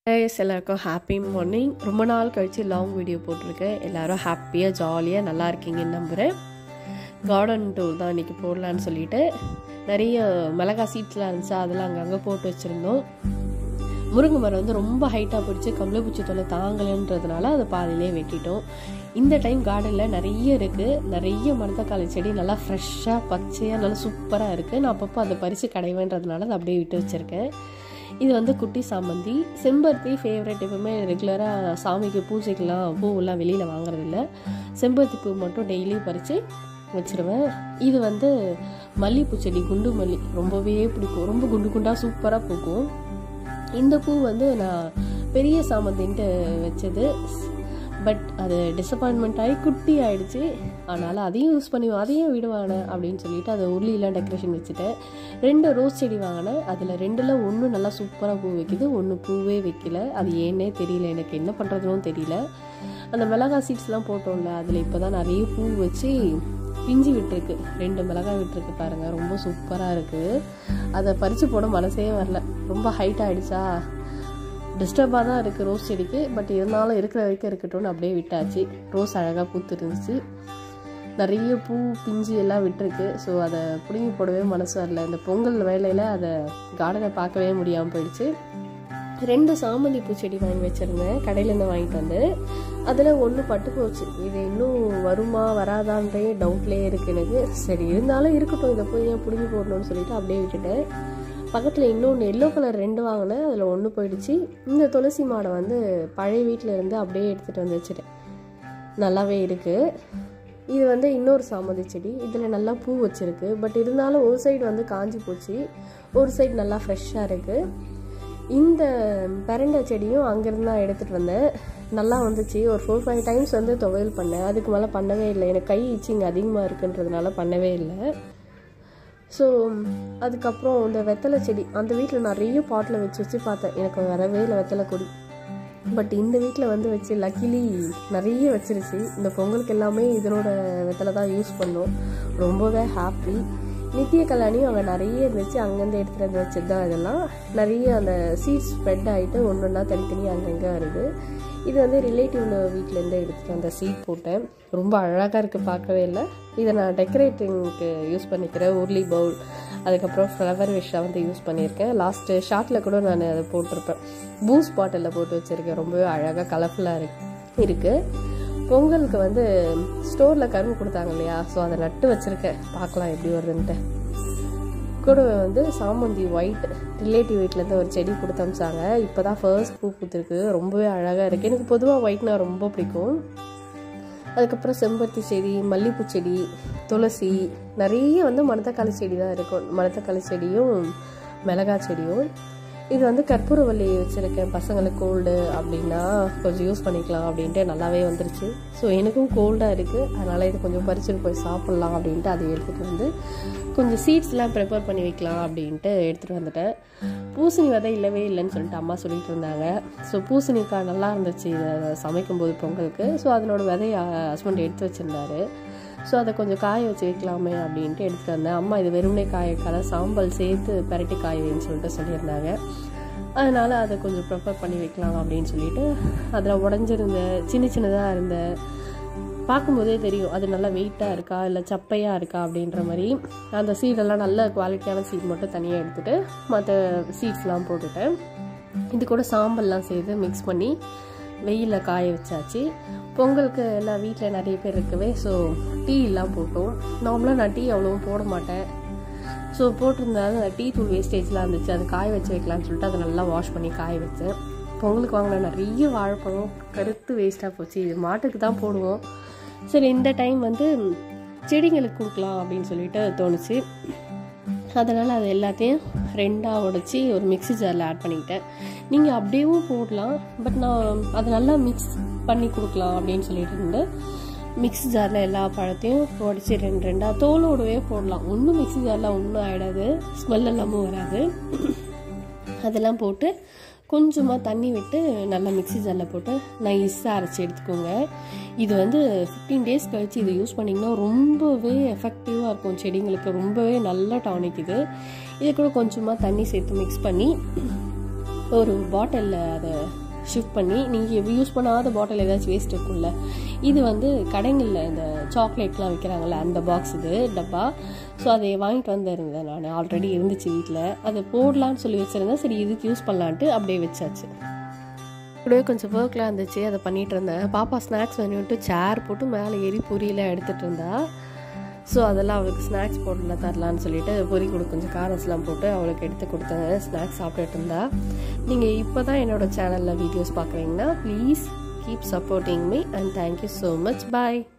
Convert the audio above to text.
எல்லாருக்கும் happy morning. ரொம்ப நாள் கழித்து லாங் வீடியோ போட்டிருக்கேன். எல்லோரும் ஹாப்பியாக ஜாலியாக நல்லா இருக்கீங்கன்னு நம்புகிறேன். கார்டன் டூர் தான் இன்றைக்கி போடலான்னு சொல்லிட்டு நிறைய மிளகா சீட்ஸ்லாம் இருந்துச்சு, அதெல்லாம் அங்கங்கே போட்டு வச்சுருந்தோம். முருங்கை மரம் வந்து ரொம்ப ஹைட்டாக பிடிச்சி கம்பளப்பூச்சி தொலை தாங்கலைன்றதுனால அதை பாதியிலே வெட்டிட்டோம். இந்த டைம் கார்டனில் நிறைய இருக்குது, நிறைய மரத்தக்காளி செடி நல்லா ஃப்ரெஷ்ஷாக பச்சையாக நல்லா சூப்பராக இருக்குது. நான் அப்பப்போ அதை பறித்து கடைவேன்றதுனால அதை அப்படியே விட்டு வச்சுருக்கேன். இது வந்து குட்டி சாமந்தி, செம்பருத்தி ஃபேவரட். எப்பவுமே ரெகுலராக சாமிக்கு பூஜைக்கெலாம் பூவெல்லாம் வெளியில் வாங்குறதில்ல, செம்பருத்தி பூ மட்டும் டெய்லி பறித்து வச்சுருவேன். இது வந்து மல்லிப்பூ செடி, குண்டு மல்லி, ரொம்பவே பிடிக்கும். ரொம்ப குண்டு குண்டாக சூப்பராக பூக்கும். இந்த பூ வந்து நான் பெரிய சாமந்தின்ட்டு வச்சது, பட் அது டிசப்பாயின்மெண்ட் ஆகி குட்டி ஆகிடுச்சு. அதனால் அதையும் யூஸ் பண்ணி அதையும் விடுவானே அப்படின்னு சொல்லிட்டு அதை உருளிலாம் டெக்கரேஷன் வச்சுட்டேன். 2 ரோஸ் செடி வாங்கினேன். அதில் 2ல் ஒன்று நல்லா சூப்பராக பூ வைக்குது, ஒன்று பூவே வைக்கல. அது ஏன்னே தெரியல, எனக்கு என்ன பண்ணுறதுன்னு தெரியல. அந்த மிளகா சீட்ஸ்லாம் போட்டோம்ல, அதில் இப்போ தான் நிறைய பூ வச்சு பிஞ்சு விட்டுருக்கு. 2 மிளகாய் விட்டுருக்கு பாருங்கள், ரொம்ப சூப்பராக இருக்குது. அதை பறித்து போட மனசே வரல, ரொம்ப ஹைட் ஆகிடுச்சா. டிஸ்டர்பாக தான் இருக்குது ரோஸ் செடிக்கு, பட் இருந்தாலும் இருக்கிற வரைக்கும் இருக்கட்டும்னு அப்படியே விட்டாச்சு. ரோஸ் அழகாக பூத்து இருந்துச்சு, நிறைய பூ பிஞ்சு எல்லாம் விட்டுருக்கு. ஸோ அதை பிடுங்கி போடவே மனசு வரல. இந்த பொங்கல் வேலையில் அதை கார்டனை பார்க்கவே முடியாமல் போயிடுச்சு. 2 சாமந்தி பூச்செடி வாங்கி வச்சுருந்தேன், கடையிலேருந்து வாங்கிட்டு வந்து. அதில் ஒன்று பட்டு போச்சு. இது இன்னும் வருமா வராதான்றே டவுட்லேயே இருக்குது எனக்கு. சரி இருந்தாலும் இருக்கட்டும், இதை போய் ஏன் பிடுங்கி போடணும்னு சொல்லிட்டு அப்படியே விட்டுட்டேன். பக்கத்தில் இன்னொன்று எல்லோ கலர் 2 வாங்கினேன், அதில் 1 போயிடுச்சு. இந்த துளசி மாடை வந்து பழைய வீட்டில் இருந்து அப்படியே எடுத்துகிட்டு வந்து வச்சுட்டேன், நல்லாவே இருக்குது. இது வந்து இன்னொரு சாமந்தி செடி, இதில் நல்லா பூ வச்சுருக்கு. பட் இருந்தாலும் ஒரு சைடு வந்து காஞ்சி போச்சு, ஒரு சைடு நல்லா ஃப்ரெஷ்ஷாக இருக்குது. இந்த பெரண்டை செடியும் அங்கேருந்து தான் எடுத்துகிட்டு வந்தேன், நல்லா வந்துச்சு. ஒரு 4-5 டைம்ஸ் வந்து துவையல் பண்ணேன், அதுக்கு மேலே பண்ணவே இல்லை. எனக்கு கை இச்சிங்க அதிகமாக இருக்குன்றதுனால பண்ணவே இல்லை. ஸோ அதுக்கப்புறம் இந்த வெத்தலை செடி அந்த வீட்டில் நிறைய பாட்டில் வச்சு பார்த்தேன், எனக்கு வரவே இல்லை வெத்தலை கொடி. பட் இந்த வீட்டில் வந்து வச்சு லக்கிலி நிறைய வச்சிருச்சு. இந்த பொங்கலுக்கு எல்லாமே இதனோட வெத்தலை தான் யூஸ் பண்ணோம், ரொம்பவே ஹாப்பி. நித்திய கல்யாணியும் அங்கே நிறைய இருந்துச்சு, அங்கேருந்து எடுத்துகிட்டு வந்து வச்சது தான். இதெல்லாம் நிறைய அந்த சீட்ஸ் ஸ்ப்ரெட் ஆகிட்டு ஒன்று ஒன்றா தனித்தனி அங்கங்கே வருது. இது வந்து ரிலேட்டிவ் வீட்டிலேருந்து எடுத்துகிட்டு அந்த சீட் போட்டேன், ரொம்ப அழகாக இருக்குது, பார்க்கவே இல்லை. இதை நான் டெக்கரேட்டிங்க்கு யூஸ் பண்ணிக்கிறேன். உருளி பவுல், அதுக்கப்புறம் ஃப்ளவர் விஷாக வந்து யூஸ் பண்ணியிருக்கேன். லாஸ்ட்டு ஷார்ட்டில் கூட நான் அதை போட்டிருப்பேன். பூஸ் பாட்டிலில் போட்டு வச்சுருக்கேன், ரொம்பவே அழகாக கலர்ஃபுல்லாக இருக்குது. பொங்கலுக்கு வந்து ஸ்டோரில் கரும்பு கொடுத்தாங்க இல்லையா, ஸோ அதை நட்டு வச்சுருக்கேன், பார்க்கலாம் எப்படி வருதுன்ட்டு. கூட வந்து சாமந்தி ஒயிட் ரிலேட்டிவ் வீட்டிலேருந்து ஒரு செடி கொடுத்து அமிச்சாங்க, இப்போ தான் ஃபர்ஸ்ட் பூ பூத்துருக்கு, ரொம்பவே அழகாக இருக்குது. எனக்கு பொதுவாக ஒயிட்னா ரொம்ப பிடிக்கும். அதுக்கப்புறம் செம்பருத்தி செடி, மல்லிப்பூ செடி, துளசி, நிறைய வந்து மணத்தக்காளி செடி தான் இருக்கும். மணத்தக்காளி செடியும் மிளகாய் செடியும். இது வந்து கற்பூரவள்ளி வச்சுருக்கேன், பசங்களுக்கு கோல்டு அப்படின்னா கொஞ்சம் யூஸ் பண்ணிக்கலாம் அப்படின்ட்டு நல்லாவே வந்துருச்சு. ஸோ எனக்கும் கோல்டாக இருக்குது, அதனால் இது கொஞ்சம் பறிச்சுட்டு போய் சாப்பிட்லாம் அப்படின்ட்டு அதை எடுத்துகிட்டு வந்து கொஞ்சம் சீட்ஸ்லாம் ப்ரிப்பேர் பண்ணி வைக்கலாம் அப்படின்ட்டு எடுத்துகிட்டு வந்துட்டேன். பூசணி விதை இல்லவே இல்லைன்னு சொல்லிட்டு அம்மா சொல்லிட்டு இருந்தாங்க. ஸோ பூசணிக்காய் நல்லா இருந்துச்சு இதை சமைக்கும்போது பொங்கலுக்கு. ஸோ அதனோட விதையை ஹஸ்பண்ட் எடுத்து வச்சுருந்தாரு. ஸோ அதை கொஞ்சம் காய வச்சு வைக்கலாமே அப்படின்ட்டு எடுத்துகிட்டு வந்தேன். அம்மா இது வெறுமனே காயக்கால சாம்பல் சேர்த்து பரட்டி காய வைன்னு சொல்லிட்டு சொல்லியிருந்தாங்க. அதனால் அதை கொஞ்சம் ப்ரிப்பேர் பண்ணி வைக்கலாம் அப்படின்னு சொல்லிட்டு அதில் உடஞ்சிருந்த சின்ன சின்னதாக இருந்த பார்க்கும்போதே தெரியும் அது நல்லா வெயிட்டாக இருக்கா இல்லை சப்பையாக இருக்கா அப்படின்ற மாதிரி. அந்த சீடெல்லாம் நல்ல குவாலிட்டியான சீட் மட்டும் தனியாக எடுத்துகிட்டு மற்ற சீட்ஸ்லாம் போட்டுட்டேன். இது கூட சாம்பல்லாம் சேர்த்து மிக்ஸ் பண்ணி வெயிலில் காய வச்சாச்சு. பொங்கலுக்கு எல்லாம் வீட்டில் நிறைய பேர் இருக்கவே, ஸோ டீ எல்லாம் போட்டோம். நார்மலாக நான் டீ அவ்வளோவும் போட மாட்டேன். ஸோ போட்டிருந்தாலும் டீ தூள் வேஸ்டேஜ்லாம் இருந்துச்சு, அது காய வச்சு வைக்கலான்னு சொல்லிட்டு அதை நல்லா வாஷ் பண்ணி காய வச்சேன். பொங்கலுக்கு வாங்கின நிறைய வாழைப்பழம் கருத்து வேஸ்ட்டாக போச்சு, இது மாட்டுக்கு தான் போடுவோம். சரி இந்த டைம் வந்து செடிங்களுக்கு கொடுக்கலாம் அப்படின்னு சொல்லிட்டு தோணுச்சு. அதனால் அது எல்லாத்தையும் 2ஆக உடைச்சி ஒரு மிக்ஸி ஜாரில் ஆட் பண்ணிக்கிட்டேன். நீங்கள் அப்படியேவும் போடலாம், பட் நான் அதை நல்லா மிக்ஸ் பண்ணி கொடுக்கலாம் அப்படின்னு சொல்லிட்டு இருந்து மிக்ஸி ஜாரில் எல்லா பழத்தையும் உடச்சி 2-2ஆக தோலோடவே போடலாம். ஒன்றும் மிக்ஸி ஜாரில் ஒன்றும் ஆகிடாது, ஸ்மெல் எல்லாமும் வராது. அதெல்லாம் போட்டு கொஞ்சமாக தண்ணி விட்டு நல்லா மிக்ஸி ஜாரில் போட்டு நைஸாக அரைச்சி எடுத்துக்கோங்க. இது வந்து 15 days கழிச்சு இதை யூஸ் பண்ணிங்கன்னா ரொம்பவே எஃபெக்டிவாக இருக்கும் செடிங்களுக்கு, ரொம்பவே நல்ல டானிக் இது. இது கூட கொஞ்சமாக தண்ணி சேர்த்து மிக்ஸ் பண்ணி ஒரு பாட்டிலில் அதை ஷிஃப்ட் பண்ணி நீங்கள் யூஸ் பண்ணாத பாட்டில் ஏதாச்சும் வேஸ்ட் இருக்கும்ல, இது வந்து கடைங்களில் இந்த சாக்லேட்லாம் விற்கிறாங்கல்ல அந்த பாக்ஸ் இது டப்பா. ஸோ அதை வாங்கிட்டு வந்துருந்தேன் நான், ஆல்ரெடி இருந்துச்சு வீட்டில். அதை போடலான்னு சொல்லி வச்சுருந்தேன். சரி இதுக்கு யூஸ் பண்ணலான்ட்டு அப்படியே வச்சாச்சு. கூடவே கொஞ்சம் ஒர்க்லாம் இருந்துச்சு, அதை பண்ணிகிட்டு இருந்தேன். பாப்பா ஸ்நாக்ஸ் வேணும்ட்டு சேர் போட்டு மேலே ஏறி பொரியெல்லாம் எடுத்துகிட்டு இருந்தா. ஸோ அதெல்லாம் அவளுக்கு ஸ்நாக்ஸ் போடல தரலான்னு சொல்லிட்டு பொரி கூட கொஞ்சம் காரஸ்லாம் போட்டு அவளுக்கு எடுத்து கொடுத்தேன். ஸ்நாக்ஸ் சாப்பிட்டுட்டு இருந்தா. நீங்கள் இப்போ தான் என்னோடய சேனலில் வீடியோஸ் பார்க்குறீங்கன்னா please keep supporting me and thank you so much. Bye.